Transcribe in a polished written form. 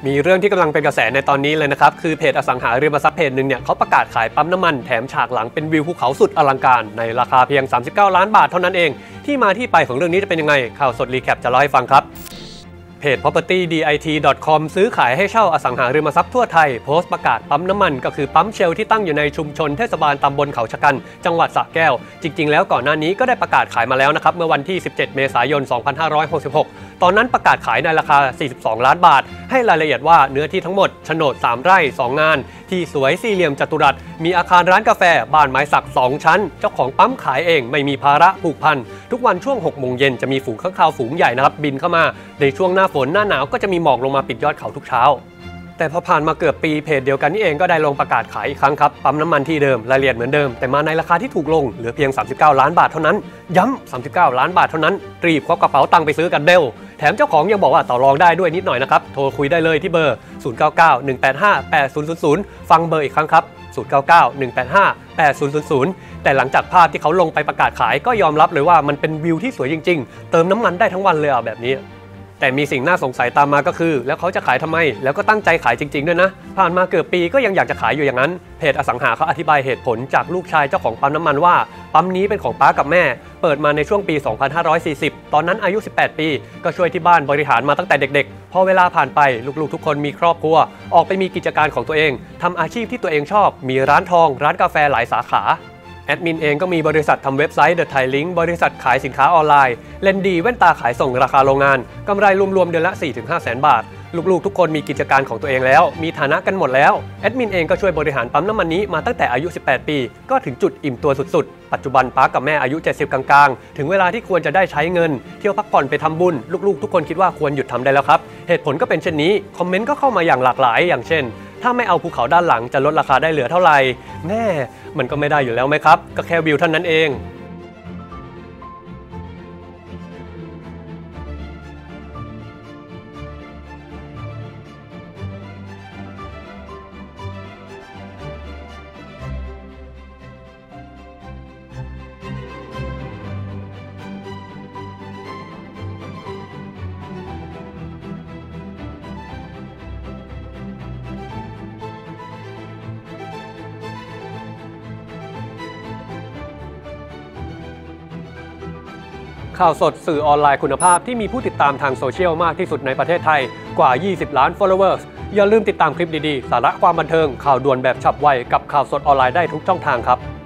มีเรื่องที่กำลังเป็นกระแสในตอนนี้เลยนะครับคือเพจอสังหาริมทรัพย์เพจหนึ่งเนี่ยเขาประกาศขายปั๊มน้ำมันแถมฉากหลังเป็นวิวภูเขาสุดอลังการในราคาเพียง39 ล้านบาทเท่านั้นเองที่มาที่ไปของเรื่องนี้จะเป็นยังไงข่าวสดรีแคปจะเล่าให้ฟังครับเพจ propertydit.com ซื้อขายให้เช่าอสังหาริมทรัพย์ทั่วไทยโพสต์ประกาศปั๊มน้ำมันก็คือปั๊มเชลที่ตั้งอยู่ในชุมชนเทศบาลตำบลเขาชะกันจังหวัดสระแก้วจริงๆแล้วก่อนหน้านี้ก็ได้ประกาศขายมาแล้วนะครับเมื่อวันที่17 เมษายน 2566ตอนนั้นประกาศขายในราคา42 ล้านบาทให้รายละเอียดว่าเนื้อที่ทั้งหมดโฉนด3 ไร่ 2 งานที่สวยสี่เหลี่ยมจัตุรัสมีอาคารร้านกาแฟบ้านไม้สัก2 ชั้นเจ้าของปั๊มขายเองไม่มีภาระผูกพันทุกวันช่วง6 โมงเย็นจะมีฝูงข้างคาวฝูงใหญ่นะครับบินเข้ามาในช่วงหน้าฝนหน้าหนาวก็จะมีหมอกลงมาปิดยอดเขาทุกเช้าแต่พอผ่านมาเกือบปีเพจเดียวกันนี่เองก็ได้ลงประกาศขายอีกครั้งครับปั๊มน้ำมันที่เดิมรายละเอียดเหมือนเดิมแต่มาในราคาที่ถูกลงเหลือเพียง39 ล้านบาทเท่านั้นย้ำ39 ล้านบาทเท่านั้นรีบควักกระเป๋าตังค์ไปซื้อกันเร็วแถมเจ้าของยังบอกว่าต่อรองได้ด้วยนิดหน่อยนะครับโทรคุยได้เลยที่เบอร์0991858000ฟังเบอร์อีกครั้งครับ0991858000แต่หลังจากภาพที่เขาลงไปประกาศขายก็ยอมรับเลยว่ามันเป็นวิวที่สวยจริงๆเติมน้ำมันได้ทั้งวันเลยแบบนี้แต่มีสิ่งน่าสงสัยตามมาก็คือแล้วเขาจะขายทำไมแล้วก็ตั้งใจขายจริงๆด้วยนะผ่านมาเกือบปีก็ยังอยากจะขายอยู่อย่างนั้นเพจอสังหาเขาอธิบายเหตุผลจากลูกชายเจ้าของปั๊มน้ำมันว่าปั๊มนี้เป็นของป้ากับแม่เปิดมาในช่วงปี 2540 ตอนนั้นอายุ 18 ปีก็ช่วยที่บ้านบริหารมาตั้งแต่เด็กๆพอเวลาผ่านไปลูกๆทุกคนมีครอบครัวออกไปมีกิจการของตัวเองทำอาชีพที่ตัวเองชอบมีร้านทองร้านกาแฟหลายสาขาแอดมินเองก็มีบริษัททำเว็บไซต์ The Thai Link บริษัทขายสินค้าออนไลน์เลนดีแว่นตาขายส่งราคาโรงงานกำไรรวมๆเดือนละ 4-5 แสนบาทลูกๆทุกคนมีกิจการของตัวเองแล้วมีฐานะกันหมดแล้วแอดมินเองก็ช่วยบริหารปั๊มน้ำมันนี้มาตั้งแต่อายุ 18 ปีก็ถึงจุดอิ่มตัวสุดๆปัจจุบันป้ากับแม่อายุ 70 กลางๆถึงเวลาที่ควรจะได้ใช้เงินเที่ยวพักผ่อนไปทำบุญลูกๆทุกคนคิดว่าควรหยุดทำได้แล้วครับเหตุผลก็เป็นเช่นนี้คอมเมนต์ก็เข้ามาอย่างหลากหลายอย่างเช่นถ้าไม่เอาภูเขาด้านหลังจะลดราคาได้เหลือเท่าไหร่แน่มันก็ไม่ได้อยู่แล้วไหมครับก็แค่วิวเท่านั้นเองข่าวสดสื่อออนไลน์คุณภาพที่มีผู้ติดตามทางโซเชียลมากที่สุดในประเทศไทยกว่า 20 ล้าน followers อย่าลืมติดตามคลิปดีๆสาระความบันเทิงข่าวด่วนแบบฉับไวกับข่าวสดออนไลน์ได้ทุกช่องทางครับ